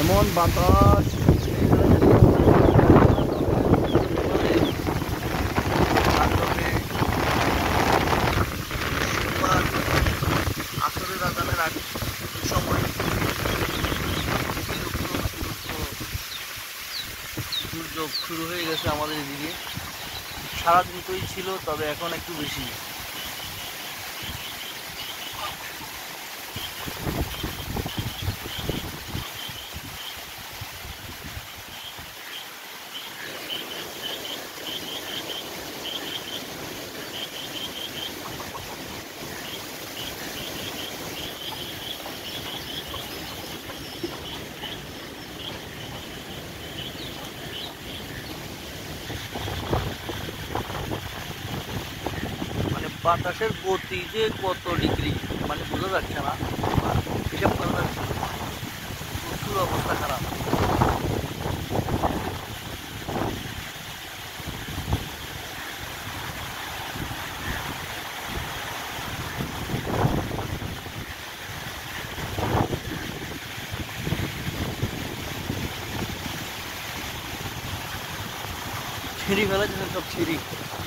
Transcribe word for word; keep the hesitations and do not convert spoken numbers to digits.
এমন বাতাস আসরের আজানের আগে সময় দুর্যোগ শুরু হয়ে গেছে আমাদের এদিকে। সারাদিন তোই ছিল, তবে এখন একটু বেশি। মানে বাতাসের গতি যে কত ডিগ্রি মানে বোঝা যাচ্ছে না, হিসাব করা যাচ্ছে না। প্রচুর অবস্থা খারাপ। ছিঁড়ি ফেলা সব ছিঁড়ি।